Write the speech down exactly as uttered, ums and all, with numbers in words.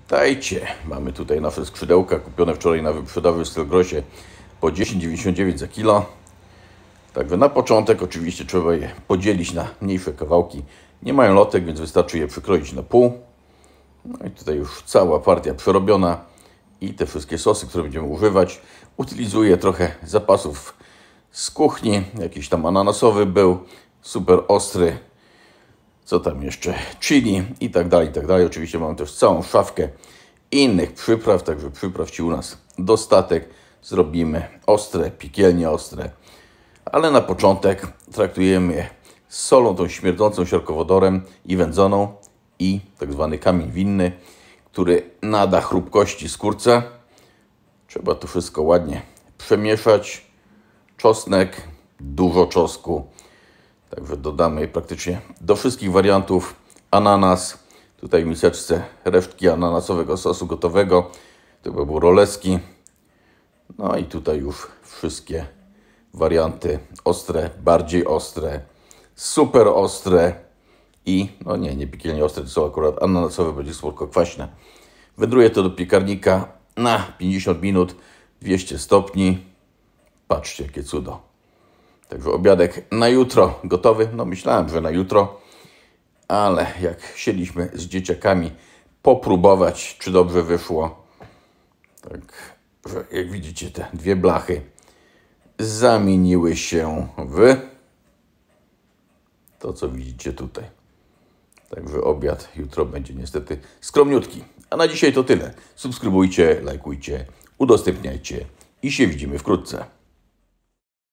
Witajcie. Mamy tutaj nasze skrzydełka kupione wczoraj na wyprzedaży w Stelgrosie po dziesięć dziewięćdziesiąt dziewięć za kilo. Także na początek oczywiście trzeba je podzielić na mniejsze kawałki. Nie mają lotek, więc wystarczy je przykroić na pół. No i tutaj już cała partia przerobiona i te wszystkie sosy, które będziemy używać. Utylizuję trochę zapasów z kuchni. Jakiś tam ananasowy był, super ostry. Co tam jeszcze? Chili i tak dalej, i tak dalej. Oczywiście mam też całą szafkę innych przypraw, także przypraw ci u nas dostatek. Zrobimy ostre, piekielnie ostre. Ale na początek traktujemy je z solą, tą śmierdzącą siarkowodorem i wędzoną i tak zwany kamień winny, który nada chrupkości skórce. Trzeba to wszystko ładnie przemieszać. Czosnek, dużo czosnku. Także dodamy praktycznie do wszystkich wariantów. Ananas, tutaj w miseczce resztki ananasowego sosu gotowego. To by był roleski. No i tutaj już wszystkie warianty ostre, bardziej ostre, super ostre i no nie, nie piekielnie ostre, to są akurat ananasowe, będzie słodko-kwaśne. Wędruję to do piekarnika na pięćdziesiąt minut, dwieście stopni. Patrzcie, jakie cudo. Także obiadek na jutro gotowy. No myślałem, że na jutro, ale jak siedliśmy z dzieciakami popróbować, czy dobrze wyszło. Tak, że jak widzicie, te dwie blachy zamieniły się w to, co widzicie tutaj. Także obiad jutro będzie niestety skromniutki. A na dzisiaj to tyle. Subskrybujcie, lajkujcie, udostępniajcie i się widzimy wkrótce.